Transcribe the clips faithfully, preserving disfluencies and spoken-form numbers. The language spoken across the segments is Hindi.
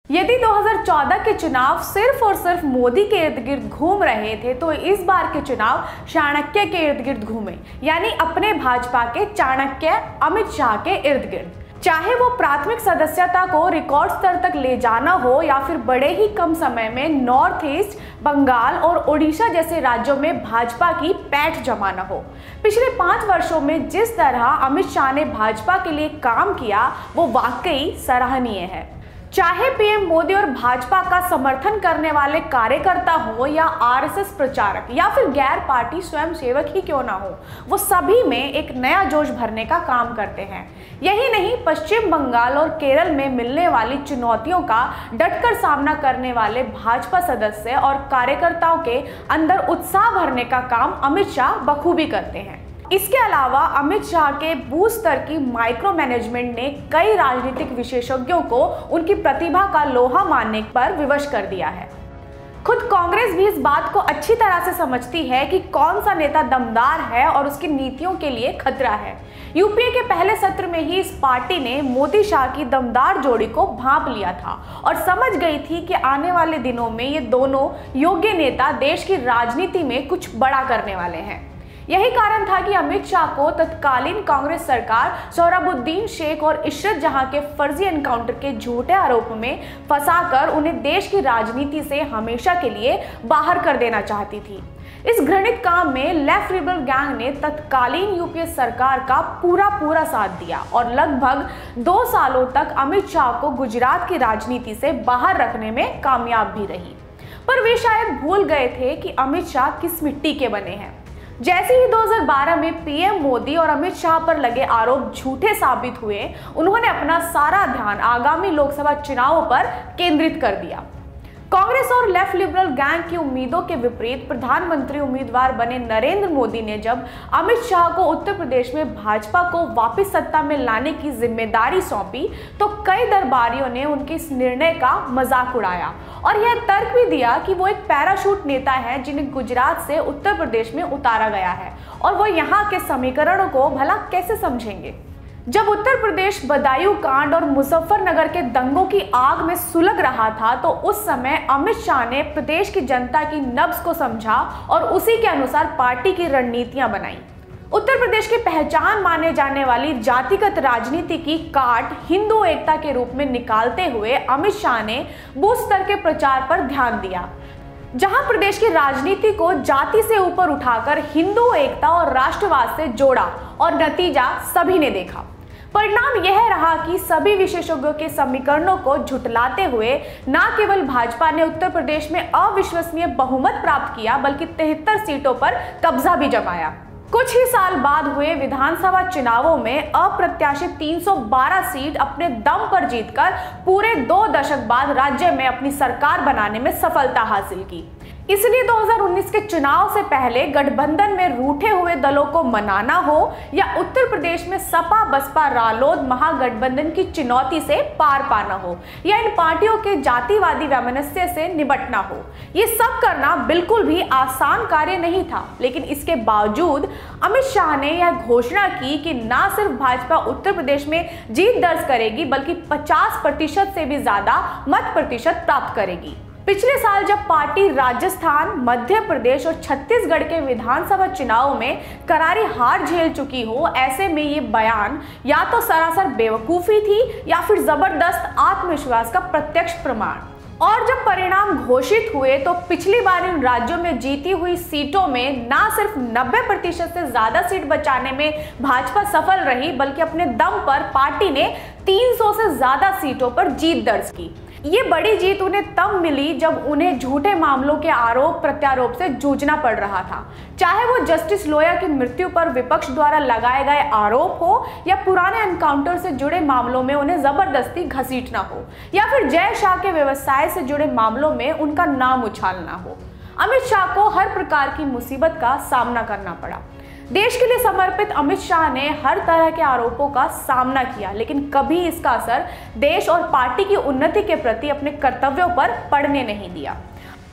यदि दो हज़ार चौदह के चुनाव सिर्फ और सिर्फ मोदी के इर्द गिर्द घूम रहे थे तो इस बार के चुनाव चाणक्य के इर्द गिर्द घूमे, यानी अपने भाजपा के चाणक्य अमित शाह के इर्द गिर्द। चाहे वो प्राथमिक सदस्यता को रिकॉर्ड स्तर तक ले जाना हो या फिर बड़े ही कम समय में नॉर्थ ईस्ट, बंगाल और ओडिशा जैसे राज्यों में भाजपा की पैठ जमाना हो। पिछले पांच वर्षों में जिस तरह अमित शाह ने भाजपा के लिए काम किया वो वाकई सराहनीय है। चाहे पीएम मोदी और भाजपा का समर्थन करने वाले कार्यकर्ता हो या आरएसएस प्रचारक या फिर गैर पार्टी स्वयंसेवक ही क्यों ना हो, वो सभी में एक नया जोश भरने का काम करते हैं। यही नहीं, पश्चिम बंगाल और केरल में मिलने वाली चुनौतियों का डटकर सामना करने वाले भाजपा सदस्य और कार्यकर्ताओं के अंदर उत्साह भरने का काम अमित शाह बखूबी करते हैं। इसके अलावा अमित शाह के बूथ स्तर की माइक्रो मैनेजमेंट ने कई राजनीतिक विशेषज्ञों को उनकी प्रतिभा का लोहा मानने पर विवश कर दिया है। खुद कांग्रेस भी इस बात को अच्छी तरह से समझती है कि कौन सा नेता दमदार है और उसकी नीतियों के लिए खतरा है। यूपीए के पहले सत्र में ही इस पार्टी ने मोदी शाह की दमदार जोड़ी को भांप लिया था और समझ गई थी कि आने वाले दिनों में ये दोनों योग्य नेता देश की राजनीति में कुछ बड़ा करने वाले हैं। यही कारण था कि अमित शाह को तत्कालीन कांग्रेस सरकार सोहराबुद्दीन शेख और इशरत जहां के फर्जी एनकाउंटर के झूठे आरोप में फंसाकर उन्हें देश की राजनीति से हमेशा के लिए बाहर कर देना चाहती थी। इस घृणित काम में लेफ्ट लिबरल गैंग ने तत्कालीन यूपीए सरकार का पूरा पूरा साथ दिया और लगभग दो सालों तक अमित शाह को गुजरात की राजनीति से बाहर रखने में कामयाब भी रही। पर वे शायद भूल गए थे कि अमित शाह किस मिट्टी के बने हैं। जैसे ही दो हज़ार बारह में पीएम मोदी और अमित शाह पर लगे आरोप झूठे साबित हुए, उन्होंने अपना सारा ध्यान आगामी लोकसभा चुनावों पर केंद्रित कर दिया। कांग्रेस और लेफ्ट लिबरल गैंग की उम्मीदों के विपरीत प्रधानमंत्री उम्मीदवार बने नरेंद्र मोदी ने जब अमित शाह को उत्तर प्रदेश में भाजपा को वापस सत्ता में लाने की जिम्मेदारी सौंपी तो कई दरबारियों ने उनके इस निर्णय का मजाक उड़ाया और यह तर्क भी दिया कि वो एक पैराशूट नेता है जिन्हें गुजरात से उत्तर प्रदेश में उतारा गया है और वो यहाँ के समीकरणों को भला कैसे समझेंगे। जब उत्तर प्रदेश बदायूं कांड और मुजफ्फरनगर के दंगों की आग में सुलग रहा था तो उस समय अमित शाह ने प्रदेश की जनता की नब्ज को समझा और उसी के अनुसार पार्टी की रणनीतियां बनाई। उत्तर प्रदेश की पहचान माने जाने वाली जातिगत राजनीति की काट हिंदू एकता के रूप में निकालते हुए अमित शाह ने बूथ स्तर के प्रचार पर ध्यान दिया, जहां प्रदेश की राजनीति को जाति से ऊपर उठाकर हिंदू एकता और राष्ट्रवाद से जोड़ा और नतीजा सभी ने देखा। परिणाम यह रहा कि सभी विशेषज्ञों के समीकरणों को झुटलाते हुए न केवल भाजपा ने उत्तर प्रदेश में अविश्वसनीय बहुमत प्राप्त किया बल्कि तिहत्तर सीटों पर कब्जा भी जमाया। कुछ ही साल बाद हुए विधानसभा चुनावों में अप्रत्याशित तीन सौ बारह सीट अपने दम पर जीतकर पूरे दो दशक बाद राज्य में अपनी सरकार बनाने में सफलता हासिल की। इसलिए दो हज़ार उन्नीस के चुनाव से पहले गठबंधन में रूठे हुए दलों को मनाना हो या उत्तर प्रदेश में सपा बसपा रालोद महागठबंधन की चुनौती से पार पाना हो या इन पार्टियों के जातिवादी वैमनस्य से निपटना हो, ये सब करना बिल्कुल भी आसान कार्य नहीं था। लेकिन इसके बावजूद अमित शाह ने यह घोषणा की कि न सिर्फ भाजपा उत्तर प्रदेश में जीत दर्ज करेगी बल्कि पचास प्रतिशत से भी ज्यादा मत प्रतिशत प्राप्त करेगी। पिछले साल जब पार्टी राजस्थान, मध्य प्रदेश और छत्तीसगढ़ के विधानसभा चुनावों में करारी हार झेल चुकी हो, ऐसे में ये बयान या तो सरासर बेवकूफी थी या फिर जबरदस्त आत्मविश्वास का प्रत्यक्ष प्रमाण। और जब परिणाम घोषित हुए तो पिछली बार इन राज्यों में जीती हुई सीटों में न सिर्फ नब्बे प्रतिशत से ज्यादा सीट बचाने में भाजपा सफल रही बल्कि अपने दम पर पार्टी ने तीन सौ से ज्यादा सीटों पर जीत दर्ज की। ये बड़ी जीत उन्हें तब मिली जब उन्हें झूठे मामलों के आरोप प्रत्यारोप से जूझना पड़ रहा था, चाहे वो जस्टिस लोया की मृत्यु पर विपक्ष द्वारा लगाए गए आरोप हो या पुराने एनकाउंटर से जुड़े मामलों में उन्हें जबरदस्ती घसीटना हो या फिर जय शाह के व्यवसाय से जुड़े मामलों में उनका नाम उछालना हो। अमित शाह को हर प्रकार की मुसीबत का सामना करना पड़ा। देश के लिए समर्पित अमित शाह ने हर तरह के आरोपों का सामना किया, लेकिन कभी इसका असर देश और पार्टी की उन्नति के प्रति अपने कर्तव्यों पर पड़ने नहीं दिया।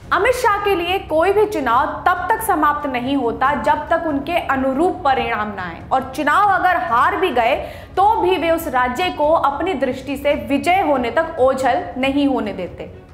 अमित शाह के लिए कोई भी चुनाव तब तक समाप्त नहीं होता जब तक उनके अनुरूप परिणाम ना आए, और चुनाव अगर हार भी गए तो भी वे उस राज्य को अपनी दृष्टि से विजय होने तक ओझल नहीं होने देते।